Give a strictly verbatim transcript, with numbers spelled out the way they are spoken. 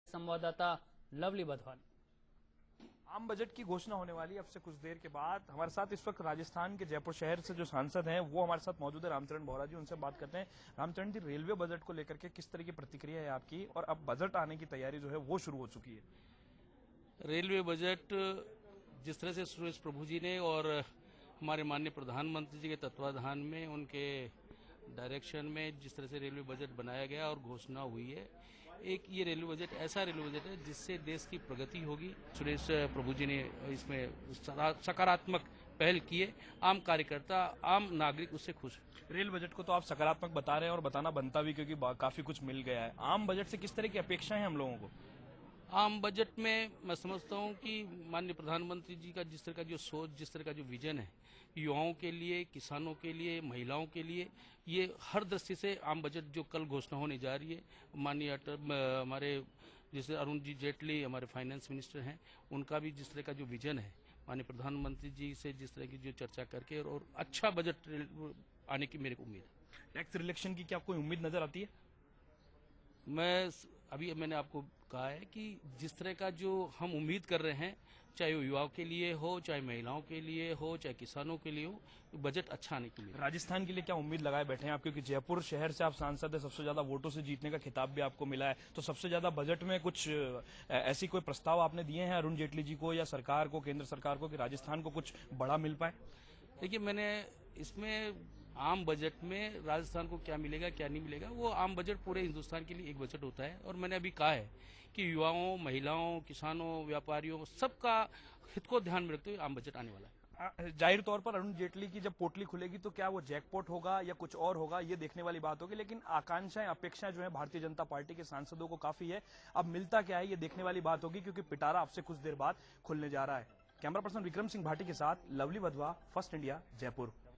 संवाददाता लवली बधवान। आम बजट की घोषणा होने वाली है अब से कुछ देर के बाद। हमारे साथ इस वक्त राजस्थान के जयपुर शहर से जो सांसद हैं वो हमारे साथ मौजूद है, रामचरण बोहरा जी। उनसे बात करते हैं। रामचरण जी, रेलवे बजट को लेकर के किस तरह की प्रतिक्रिया है आपकी, और अब बजट आने की तैयारी जो है वो शुरू हो चुकी है? रेलवे बजट जिस तरह से सुरेश प्रभु जी ने और हमारे माननीय प्रधानमंत्री जी के तत्वाधान में, उनके डायरेक्शन में जिस तरह से रेलवे बजट बनाया गया और घोषणा हुई है, एक ये रेलवे बजट ऐसा रेलवे बजट है जिससे देश की प्रगति होगी। सुरेश प्रभु जी ने इसमें सकारात्मक पहल की है। आम कार्यकर्ता, आम नागरिक उससे खुश है। रेल बजट को तो आप सकारात्मक बता रहे हैं और बताना बनता भी, क्योंकि काफी कुछ मिल गया है। आम बजट से किस तरह की अपेक्षाएं हैं हम लोगों को? आम बजट में मैं समझता हूं कि माननीय प्रधानमंत्री जी का जिस तरह का जो सोच, जिस तरह का जो विजन है, युवाओं के लिए, किसानों के लिए, महिलाओं के लिए, ये हर दृष्टि से आम बजट जो कल घोषणा होने जा रही है, माननीय हमारे जैसे अरुण जी जेटली हमारे फाइनेंस मिनिस्टर हैं, उनका भी जिस तरह का जो विजन है, माननीय प्रधानमंत्री जी से जिस तरह की जो चर्चा करके और अच्छा बजट आने की मेरे को उम्मीद है। टैक्स रिलेक्शन की क्या कोई उम्मीद नजर आती है? मैं अभी मैंने आपको कहा है कि जिस तरह का जो हम उम्मीद कर रहे हैं, चाहे वो युवाओं के लिए हो, चाहे महिलाओं के लिए हो, चाहे किसानों के लिए हो, बजट अच्छा आने के लिए। राजस्थान के लिए क्या उम्मीद लगाए बैठे हैं आप, क्योंकि जयपुर शहर से आप सांसद है, सबसे ज्यादा वोटों से जीतने का खिताब भी आपको मिला है, तो सबसे ज्यादा बजट में कुछ ऐसी कोई प्रस्ताव आपने दिए हैं अरुण जेटली जी को या सरकार को, केंद्र सरकार को, कि राजस्थान को कुछ बड़ा मिल पाए? देखिए, मैंने इसमें आम बजट में राजस्थान को क्या मिलेगा क्या नहीं मिलेगा, वो आम बजट पूरे हिंदुस्तान के लिए एक बजट होता है। और मैंने अभी कहा है कि युवाओं, महिलाओं, किसानों, व्यापारियों, सबका हित को ध्यान में रखते हुए आम बजट आने वाला है। जाहिर तौर पर अरुण जेटली की जब पोटली खुलेगी तो क्या वो जैकपॉट होगा या कुछ और होगा, ये देखने वाली बात होगी। लेकिन आकांक्षाएं, अपेक्षाएं जो है भारतीय जनता पार्टी के सांसदों को काफी है। अब मिलता क्या है ये देखने वाली बात होगी, क्योंकि पिटारा अब से कुछ देर बाद खुलने जा रहा है। कैमरा पर्सन विक्रम सिंह भाटी के साथ लवली वधवा, फर्स्ट इंडिया, जयपुर।